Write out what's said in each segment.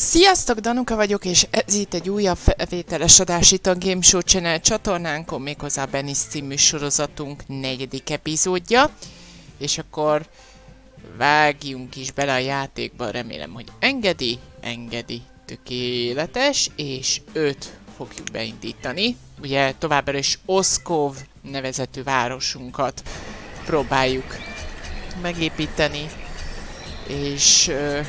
Sziasztok, Danuka vagyok, és ez itt egy újabb felvételes adás itt a Game Show Channel csatornánkon, méghozzá Benis című sorozatunk 4. epizódja. És akkor vágjunk is bele a játékba, remélem, hogy engedi, tökéletes, és 5 fogjuk beindítani. Ugye továbbra is Oszkov nevezetű városunkat próbáljuk megépíteni, és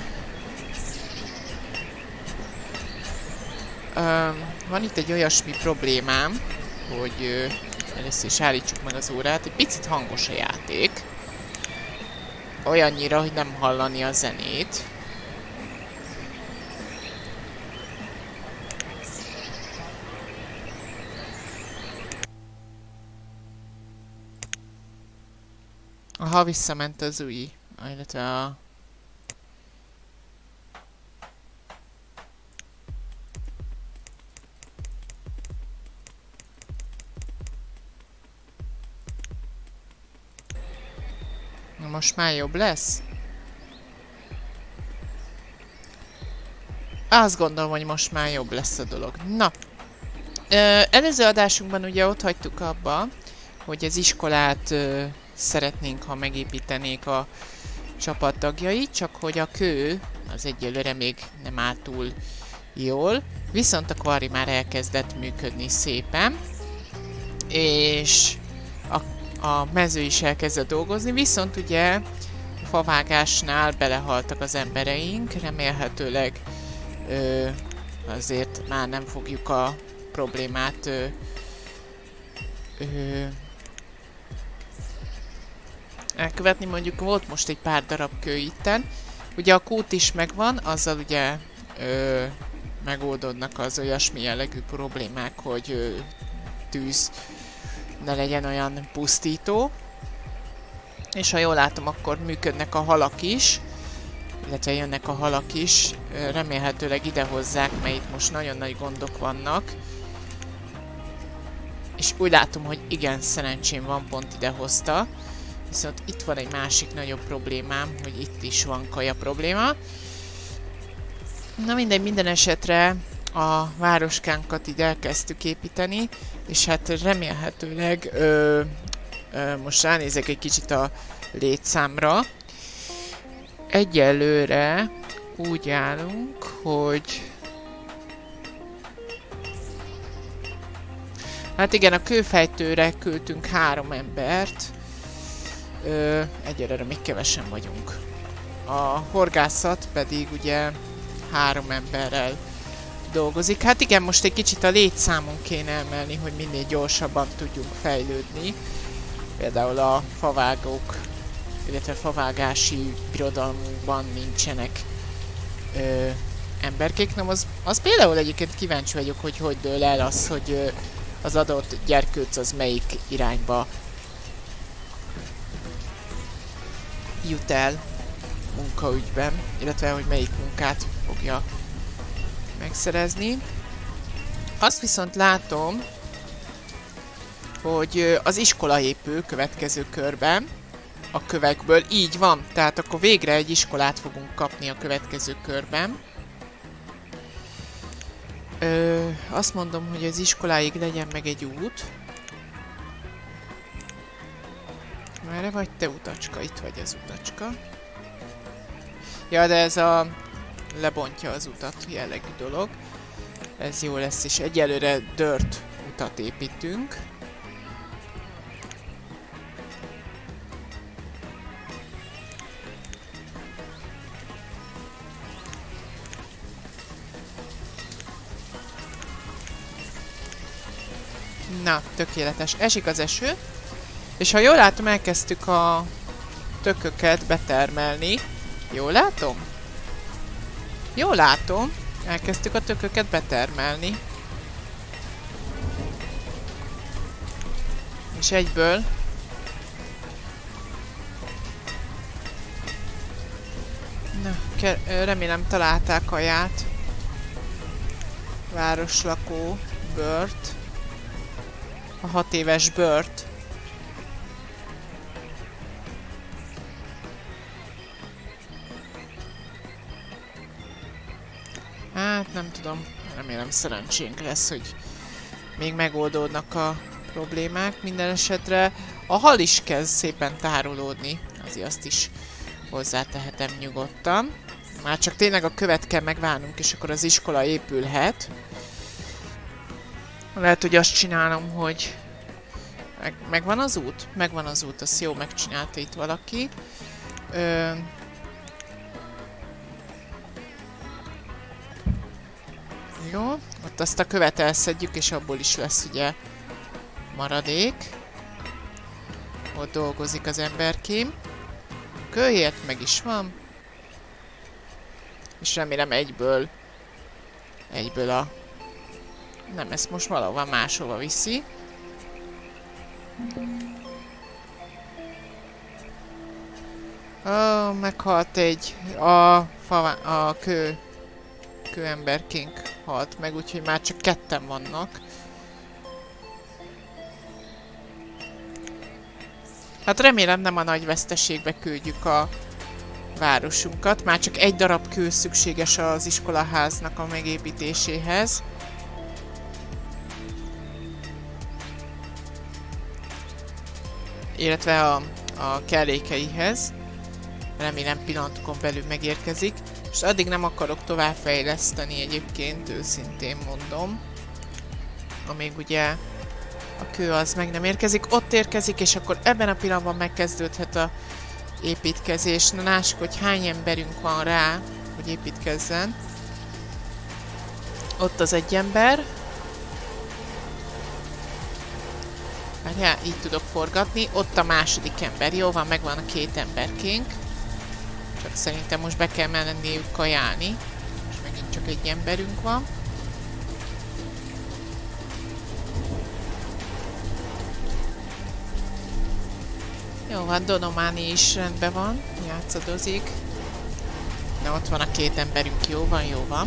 van itt egy olyasmi problémám, hogy először is állítsuk meg az órát, egy picit hangos a játék. Olyannyira, hogy nem hallani a zenét. Aha, visszament az új, illetve a... Most már jobb lesz? Azt gondolom, hogy most már jobb lesz a dolog. Na, előző adásunkban ugye ott hagytuk abba, hogy az iskolát szeretnénk, ha megépítenék a csapattagjai, csak hogy a kő az egyelőre még nem áll túl jól, viszont a kvari már elkezdett működni szépen, és a mező is elkezdett dolgozni, viszont ugye a favágásnál belehaltak az embereink, remélhetőleg azért már nem fogjuk a problémát elkövetni. Mondjuk volt most egy pár darab kő itten, ugye a kút is megvan, azzal ugye megoldódnak az olyasmi jellegű problémák, hogy tűz ne legyen olyan pusztító. És ha jól látom, akkor működnek a halak is, illetve jönnek a halak is. Remélhetőleg ide hozzák, mert itt most nagyon nagy gondok vannak. És úgy látom, hogy igen, szerencsém van, pont ide hozta. Viszont itt van egy másik nagyobb problémám, hogy itt is van kaja probléma. Na mindegy, minden esetre a városkánkat így elkezdtük építeni, és hát remélhetőleg most ránézek egy kicsit a létszámra. Egyelőre úgy állunk, hogy hát igen, a kőfejtőre küldtünk 3 embert. Egyelőre még kevesen vagyunk. A horgászat pedig ugye 3 emberrel dolgozik. Hát igen, most egy kicsit a létszámon kéne emelni, hogy minél gyorsabban tudjunk fejlődni. Például a favágók, illetve favágási birodalmunkban nincsenek emberkék. Nem, az például egyébként kíváncsi vagyok, hogy dől el az, hogy az adott gyerkőc az melyik irányba jut el munkaügyben, illetve hogy melyik munkát fogja megszerezni. Azt viszont látom, hogy az iskola épül következő körben a kövekből. Így van, tehát akkor végre egy iskolát fogunk kapni a következő körben. Azt mondom, hogy az iskoláig legyen meg egy út. Merre vagy te, utacska? Itt vagy az utacska. Ja, de ez a lebontja az utat jellegű dolog. Ez jó lesz, és egyelőre dirt utat építünk. Na, tökéletes. Esik az eső, és ha jól látom, elkezdtük a tököket betermelni. Jól látom? Jól látom. Elkezdtük a tököket betermelni. És egyből na, remélem találták kaját. Városlakó, Bört. A 6 éves Bört. Hát nem tudom, remélem szerencsénk lesz, hogy még megoldódnak a problémák. Minden esetre a hal is kezd szépen tárolódni, azért azt is hozzátehetem nyugodtan. Már csak tényleg a követ kell megvárnunk, és akkor az iskola épülhet. Lehet, hogy azt csinálom, hogy... Megvan az út? Megvan az út, azt jó megcsinálta itt valaki. Jó, ott azt a követ elszedjük, és abból is lesz ugye maradék. Ott dolgozik az emberkém. Kőért meg is van. És remélem egyből a... Nem, ezt most valahova máshova viszi. Meghalt egy... A kőemberkénk halt meg, úgyhogy már csak ketten vannak. Hát remélem nem a nagy veszteségbe küldjük a városunkat. Már csak egy darab kő szükséges az iskolaháznak a megépítéséhez. Illetve a kellékeihez. Remélem pillanatokon belül megérkezik. És addig nem akarok továbbfejleszteni egyébként, őszintén mondom. Amíg ugye a kő az meg nem érkezik. Ott érkezik, és akkor ebben a pillanatban megkezdődhet a építkezés. Na lássuk, hogy hány emberünk van rá, hogy építkezzen. Ott az egy ember. Várjál, így tudok forgatni. Ott a második ember. Jó van, megvan a két emberkénk. Csak szerintem most be kell menniük kajálni. És megint csak egy emberünk van. Jó van, Donománi is rendben van. Játszadozik. Na, ott van a két emberünk. Jó van, jó van.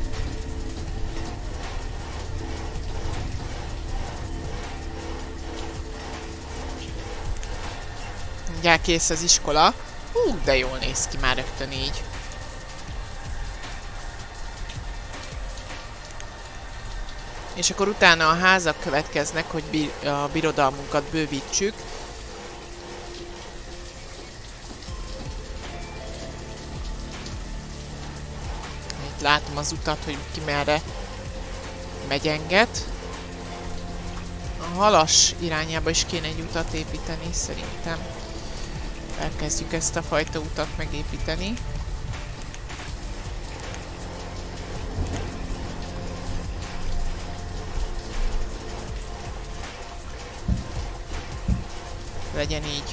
Mindjárt kész az iskola. Hú, de jól néz ki már rögtön így. És akkor utána a házak következnek, hogy a birodalmunkat bővítsük. Itt látom az utat, hogy ki merre megyenget. A halas irányába is kéne egy utat építeni, szerintem. Elkezdjük ezt a fajta utat megépíteni. Legyen így.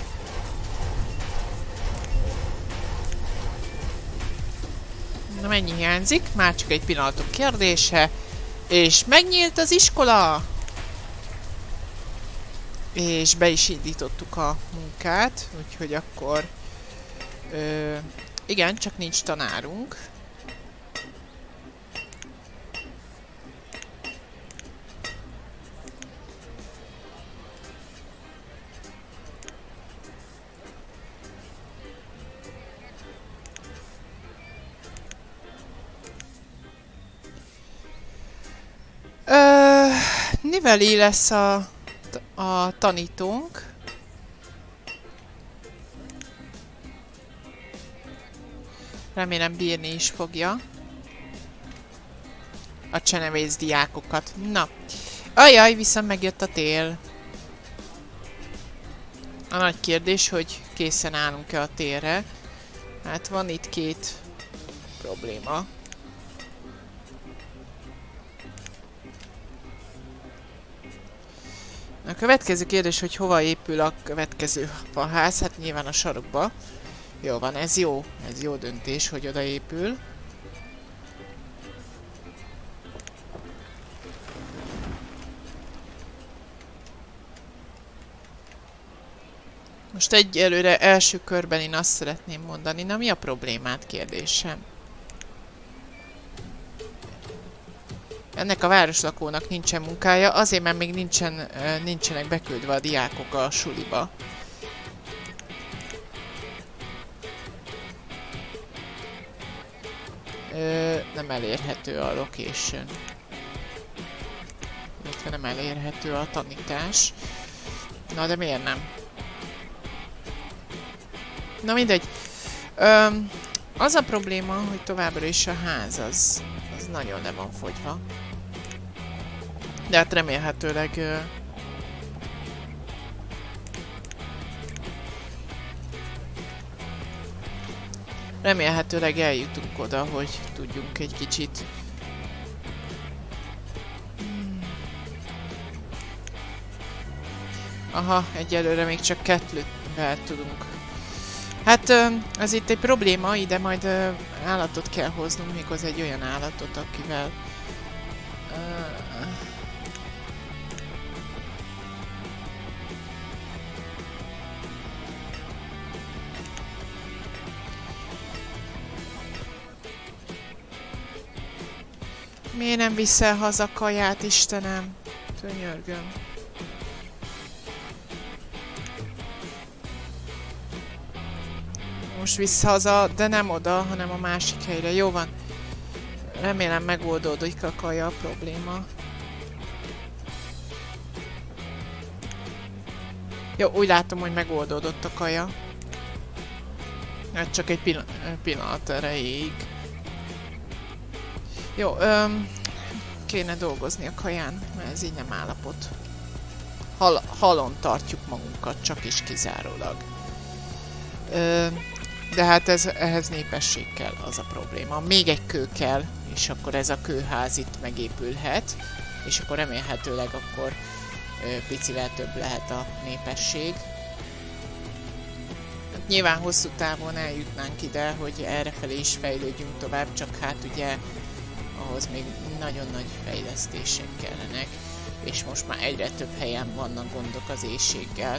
Na, mennyi hiányzik? Már csak egy pillanatok kérdése. És megnyílt az iskola! És be is indítottuk a munkát, úgyhogy akkor... igen, csak nincs tanárunk. Niveli lesz a tanítónk. Remélem bírni is fogja a csenevész diákokat. Na, ajaj, viszont megjött a tél. A nagy kérdés, hogy készen állunk-e a télre. Hát van itt két probléma. A következő kérdés, hogy hova épül a következő faház, hát nyilván a sarokba. Jó van, ez jó döntés, hogy oda épül. Most egyelőre első körben én azt szeretném mondani, na mi a problémát, kérdésem? Ennek a városlakónak nincsen munkája, azért mert még nincsenek beküldve a diákok a suliba. nem elérhető a location. Illetve nem elérhető a tanítás. Na de miért nem? Na mindegy. Az a probléma, hogy továbbra is a ház az nagyon le van fogyva. De hát remélhetőleg... remélhetőleg eljutunk oda, hogy tudjunk egy kicsit... Aha, egyelőre még csak 2-vel tudunk. Hát ez itt egy probléma, ide majd állatot kell hoznunk, méghozzá egy olyan állatot, akivel... Miért nem viszel haza kaját, Istenem? Könyörgöm. Most vissza haza, de nem oda, hanem a másik helyre. Jó van. Remélem megoldódik a kaja probléma. Jó, úgy látom, hogy megoldódott a kaja. Hát csak egy pillanat erejéig. Jó, kéne dolgozni a kaján, mert ez így nem állapot. Halon tartjuk magunkat, csak is kizárólag. De hát ehhez népesség kell, az a probléma. Még egy kő kell, és akkor ez a kőház itt megépülhet, és akkor remélhetőleg akkor picivel több lehet a népesség. Hát nyilván hosszú távon eljutnánk ide, hogy errefelé is fejlődjünk tovább, csak hát ugye ahhoz még nagyon nagy fejlesztések kellenek, és most már egyre több helyen vannak gondok az éhséggel.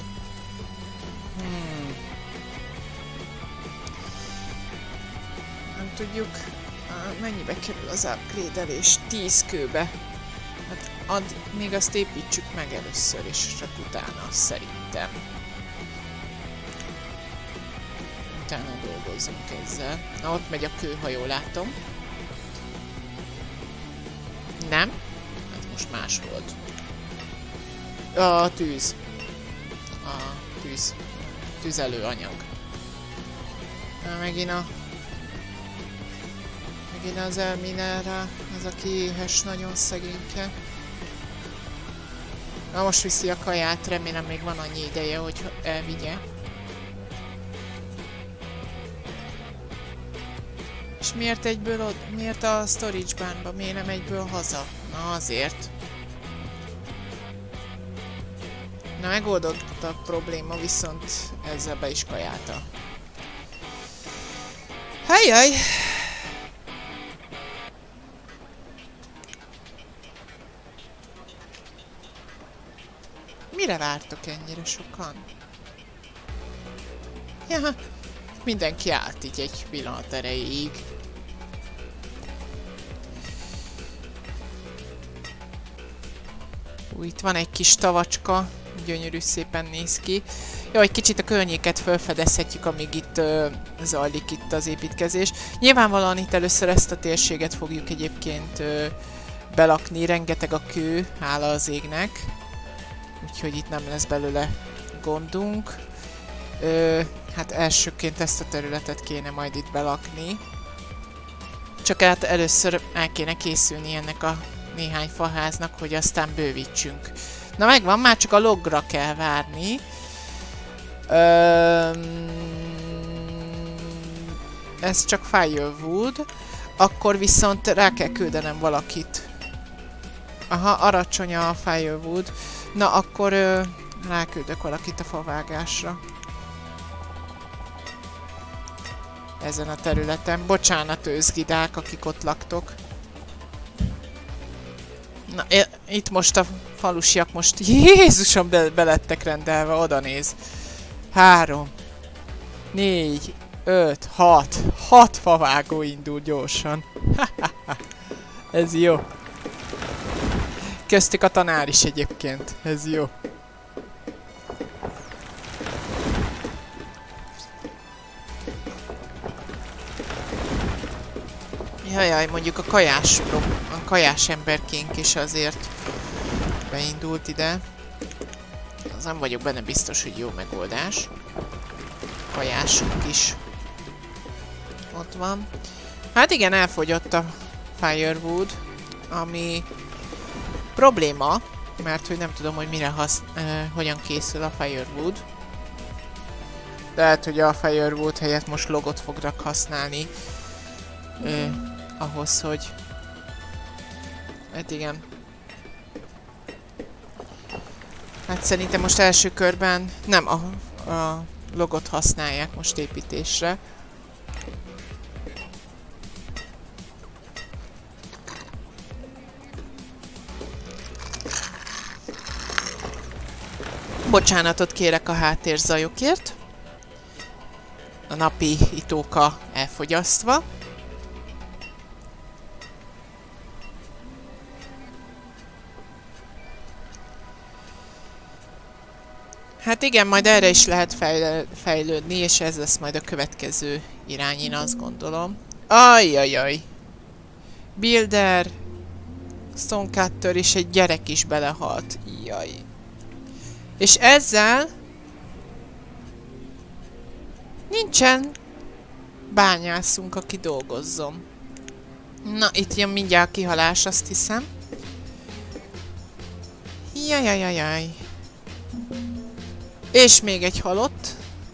Nem tudjuk, mennyibe kerül az upgrade-elés 10 kőbe. Hát még azt építsük meg először, és csak utána szerintem. Utána dolgozzunk ezzel. Na, ott megy a kő, ha jól látom. Nem? Ez most más volt. A tűz. A tűz. Tüzelőanyag. Megint az elminerá, az aki éhes, nagyon szegényke. Na most viszi a kaját, remélem még van annyi ideje, hogy elvigye. És miért a storage bánba, miért nem egyből haza? Na azért. Na megoldott a probléma, viszont ezzel be is kajálta. Hajjaj! Mire vártok ennyire sokan? Ja, mindenki állt így egy pillanat erejéig. Itt van egy kis tavacska, gyönyörű szépen néz ki. Jó, egy kicsit a környéket felfedezhetjük, amíg itt zajlik itt az építkezés. Nyilvánvalóan itt először ezt a térséget fogjuk egyébként belakni, rengeteg a kő, hála az égnek. Úgyhogy itt nem lesz belőle gondunk. Hát elsőként ezt a területet kéne majd itt belakni. Csak hát először el kéne készülni ennek a néhány faháznak, hogy aztán bővítsünk. Na megvan, már csak a logra kell várni. Ez csak firewood. Akkor viszont rá kell küldenem valakit. Aha, aracsonya a firewood. Na akkor ráküldök valakit a favágásra. Ezen a területen. Bocsánat, őzgidák, akik ott laktok. Na, itt most a falusiak most... Jézusom, belettek rendelve, oda néz. 3, 4, 5, 6. 6 favágó indul gyorsan. Ez jó. Köztük a tanár is egyébként. Ez jó. Jajjaj, mondjuk a kajás emberkénk is azért beindult ide. Az nem vagyok benne biztos, hogy jó megoldás. Kajásunk is ott van. Hát igen, elfogyott a firewood, ami probléma, mert hogy nem tudom, hogy mire hogyan készül a firewood. Lehet, hogy a firewood helyett most logot fognak használni ahhoz, hogy... Hát igen. Hát szerintem most első körben nem a logot használják most építésre. Bocsánatot kérek a háttérzajokért. A napi itóka elfogyasztva. Hát igen, majd erre is lehet fejlődni, és ez lesz majd a következő irány, én azt gondolom. Ajjajjaj! Builder, Stonecutter és egy gyerek is belehalt. Jaj. És ezzel nincsen bányászunk, aki dolgozzon. Na, itt jön mindjárt kihalás, azt hiszem. Jajajajaj. És még egy halott.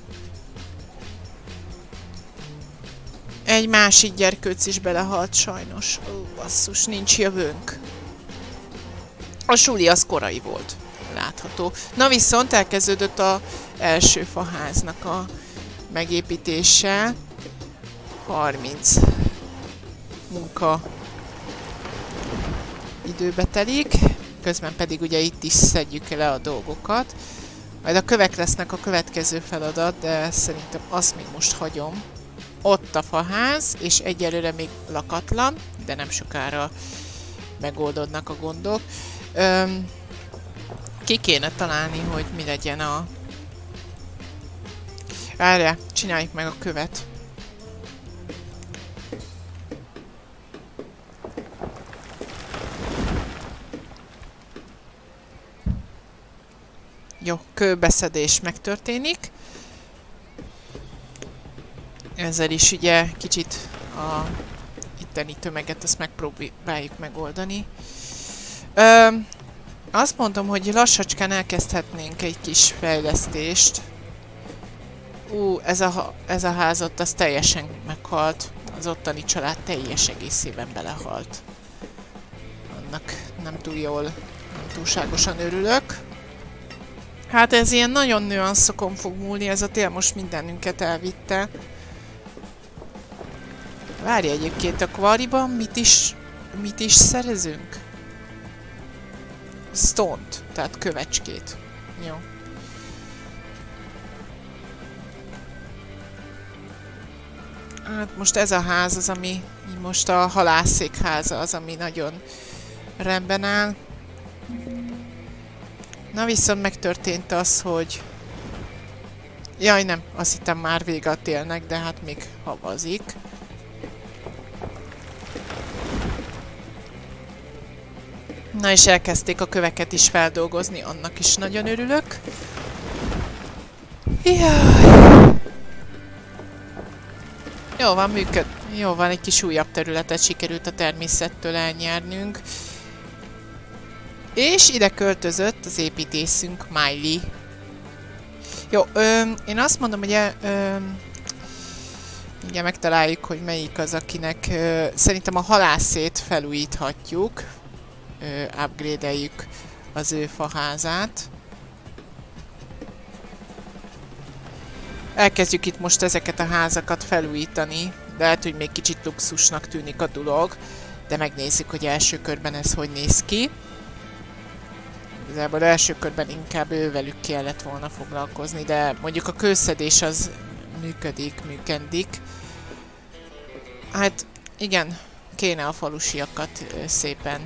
Egy másik gyerkőc is belehalt sajnos. Ó, basszus, nincs jövőnk. A suli az korai volt. Látható. Na viszont elkezdődött az első faháznak a megépítése. 30 munka időbe telik. Közben pedig ugye itt is szedjük le a dolgokat. Majd a kövek lesznek a következő feladat, de szerintem azt még most hagyom. Ott a faház, és egyelőre még lakatlan, de nem sokára megoldódnak a gondok. Ki kéne találni, hogy mi legyen a... Várjál, csináljuk meg a követ. Jó, kőbeszedés megtörténik. Ezzel is ugye kicsit a itteni tömeget ezt megpróbáljuk megoldani. Azt mondom, hogy lassacskán elkezdhetnénk egy kis fejlesztést. Ez a ház ott az teljesen meghalt. Az ottani család teljes egészében belehalt. Annak nem túl jól, nem túlságosan örülök. Hát ez ilyen nagyon nüanszokon fog múlni, ez a tél most mindenünket elvitte. Várj, egyébként a kvariban mit is szerezünk? Stone-t, tehát kövecskét. Jó. Hát most ez a ház az, ami most a halászék háza az, ami nagyon rendben áll. Na viszont megtörtént az, hogy... Jaj nem, azt hittem már vége a télnek, de hát még havazik. Na és elkezdték a köveket is feldolgozni, annak is nagyon örülök. Jaj. Jó van, Jó van, egy kis újabb területet sikerült a természettől elnyernünk. És ide költözött az építészünk, Miley. Jó, én azt mondom, hogy ugye megtaláljuk, hogy melyik az, akinek szerintem a halászét felújíthatjuk. Upgrade-eljük az ő faházát. Elkezdjük itt most ezeket a házakat felújítani, de lehet, hogy még kicsit luxusnak tűnik a dolog, de megnézzük, hogy első körben ez hogy néz ki. Igazából első körben inkább ővelük kellett volna foglalkozni, de mondjuk a kőszedés az működik. Hát igen, kéne a falusiakat szépen.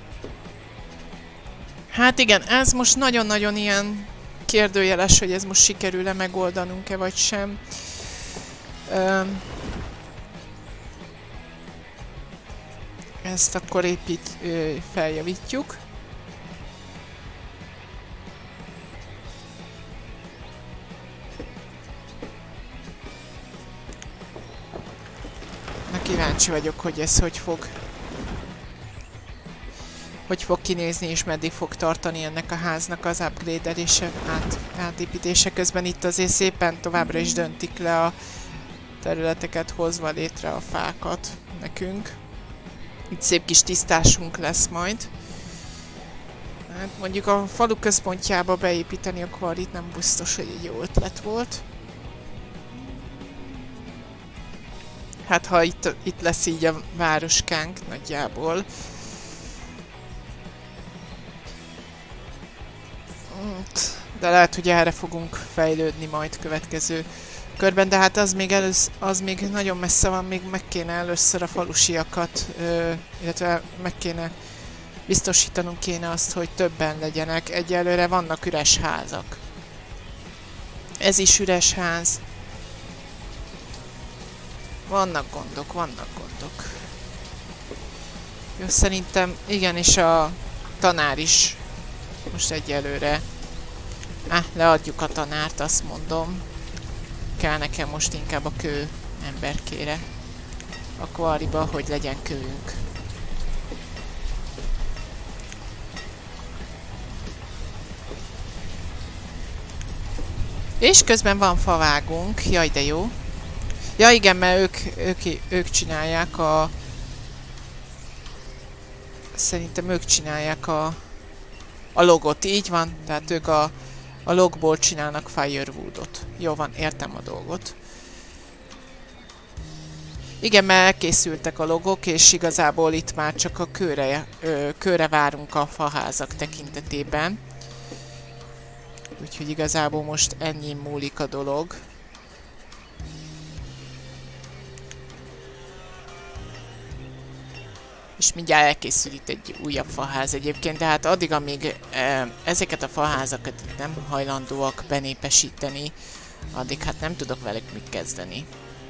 Hát igen, ez most nagyon-nagyon ilyen kérdőjeles, hogy ez most sikerül-e megoldanunk-e vagy sem. Ezt akkor feljavítjuk. Na, kíváncsi vagyok, hogy ez hogy fog kinézni, és meddig fog tartani ennek a háznak az upgrade-elése, átépítése közben. Itt azért szépen továbbra is döntik le a területeket, hozva létre a fákat nekünk. Itt szép kis tisztásunk lesz majd. Hát mondjuk a falu központjába beépíteni a kvarit nem biztos, hogy egy jó ötlet volt. Hát ha itt lesz így a városkánk nagyjából. De lehet, hogy erre fogunk fejlődni majd következő körben, de hát az még nagyon messze van, még meg kéne először a falusiakat, illetve biztosítanunk kéne azt, hogy többen legyenek. Egyelőre vannak üres házak. Ez is üres ház. Vannak gondok. Jó, szerintem igen, és a tanár is most egyelőre. Leadjuk a tanárt, azt mondom. Kell nekem most inkább a kő emberkére. A kvariba, hogy legyen kőünk. És közben van favágunk. Jaj, de jó. Ja igen, mert ők csinálják a... Szerintem ők csinálják a logot. Így van, tehát ők a logból csinálnak Firewoodot. Jó van, értem a dolgot. Igen, mert elkészültek a logok, és igazából itt már csak a kőre várunk a faházak tekintetében. Úgyhogy igazából most ennyi múlik a dolog. És mindjárt elkészül itt egy újabb faház egyébként, de hát addig, amíg ezeket a faházakat nem hajlandóak benépesíteni, addig hát nem tudok velük mit kezdeni.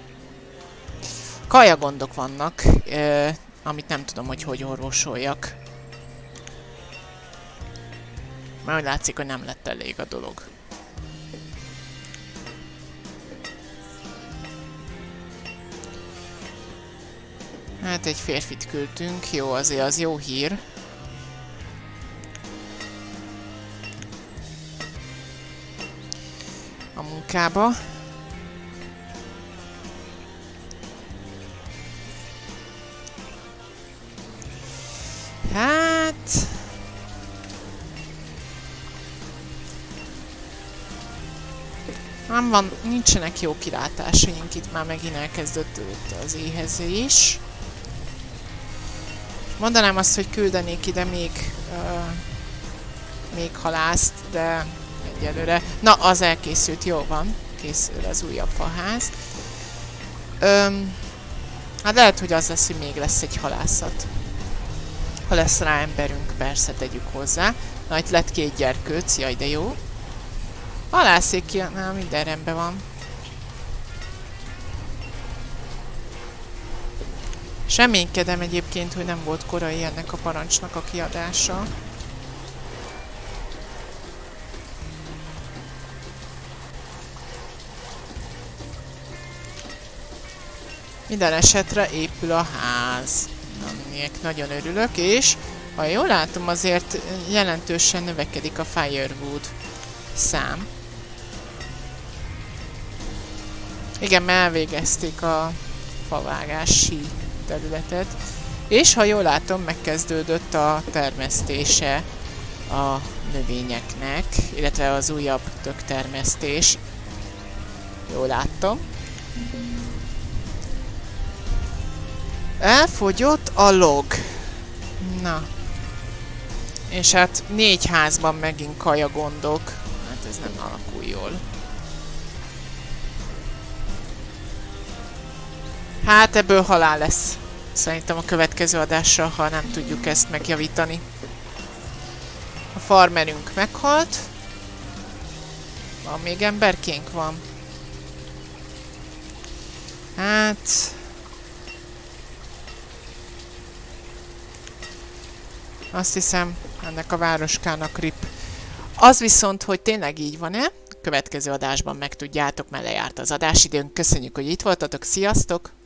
Kajagondok vannak, amit nem tudom, hogy orvosoljak. Mert úgy látszik, hogy nem lett elég a dolog. Hát egy férfit küldtünk, jó, azért az jó hír. A munkába. Hát... nincsenek jó kilátásaink, itt már megint elkezdődött az éhezés. Mondanám azt, hogy küldenék ide még halászt, de egyelőre... Na, az elkészült, jó van. Készül az újabb faház. Hát lehet, hogy az lesz, hogy még lesz egy halászat. Ha lesz rá emberünk, persze tegyük hozzá. Na, itt lett 2 gyerkőc, jaj, de jó. Halászék ki, na, minden rendben van. Reménykedem egyébként, hogy nem volt korai ennek a parancsnak a kiadása. Minden esetre épül a ház. Aminek nagyon örülök, és ha jól látom, azért jelentősen növekedik a Firewood szám. Igen, mert elvégezték a favágási területet. És ha jól látom, megkezdődött a termesztése a növényeknek, illetve az újabb töktermesztés. Jól láttam. Elfogyott a log. Na. És hát 4 házban megint kajagondok. Hát ez nem alakul jól. Hát ebből halál lesz. Szerintem a következő adásra, ha nem tudjuk ezt megjavítani. A farmerünk meghalt. Van még emberkénk? Van. Hát... Azt hiszem, ennek a városkának rip. Az viszont, hogy tényleg így van-e, következő adásban megtudjátok, mert lejárt az adásidőnk. Köszönjük, hogy itt voltatok, sziasztok!